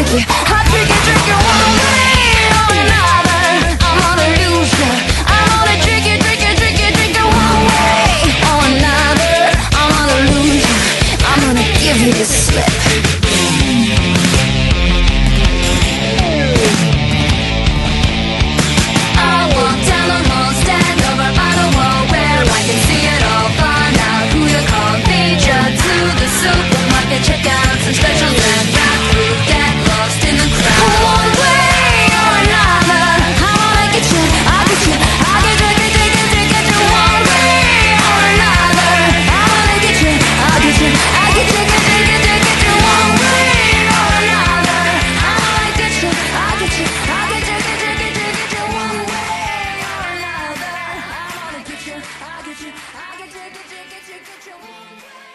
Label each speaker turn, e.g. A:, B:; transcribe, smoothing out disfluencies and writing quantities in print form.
A: you, I'll trick you one way or another. I'm gonna lose you. I'm gonna trick you one way or another. I'm gonna lose you. I'm gonna give you the slip. Check out some specials and rap through, get lost in the crowd. One way or another, I wanna get you, I'll get you, I'll get you one way or another. I wanna get you, I'll get you, I'll get you one way or another. I wanna get you, I'll get you, I'll get you one way or another. I wanna get you, I'll get you, I'll get you one way.